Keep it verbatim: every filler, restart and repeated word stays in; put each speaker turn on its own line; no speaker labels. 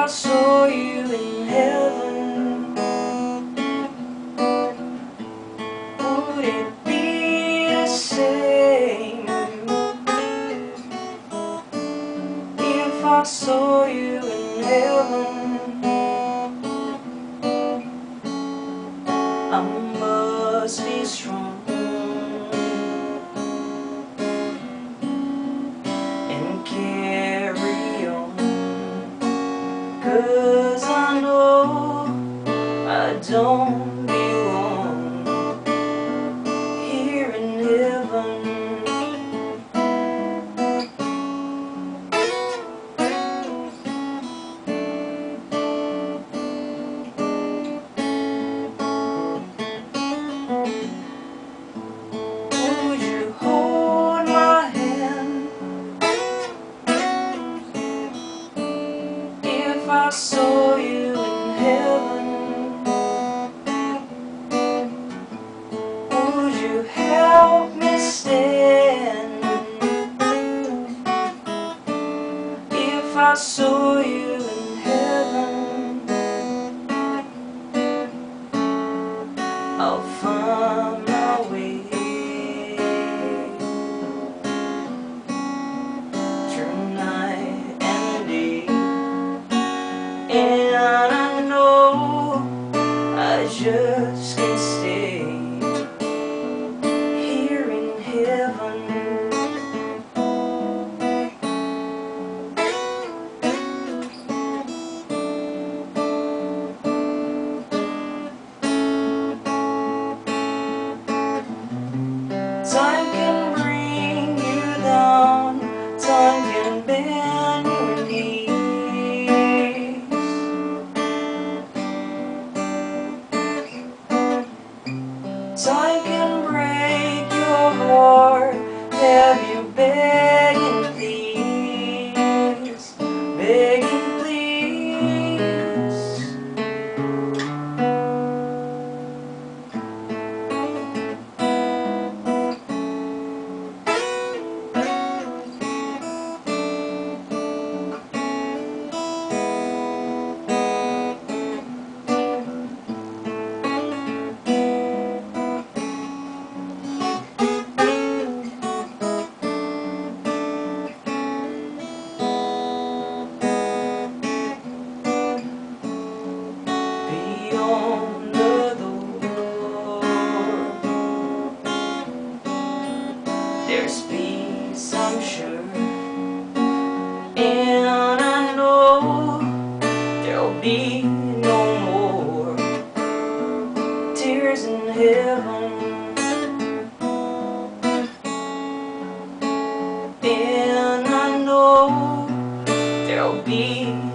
I saw you in heaven, would it be the same if I saw you in heaven? I must be strong and carry on, 'cause I know I don't belong here in heaven. Would you hold my hand if I saw you in heaven? Would you help me stand if I saw you in heaven? I'll find my way through night and day, and I know I just can't stay here in heaven. Time can bring you down, time can bend your knees. Time can break your heart, have you begging please, begging please. Beyond the door, there's peace, I'm sure, and I know there'll be no more tears in heaven, and I know there'll be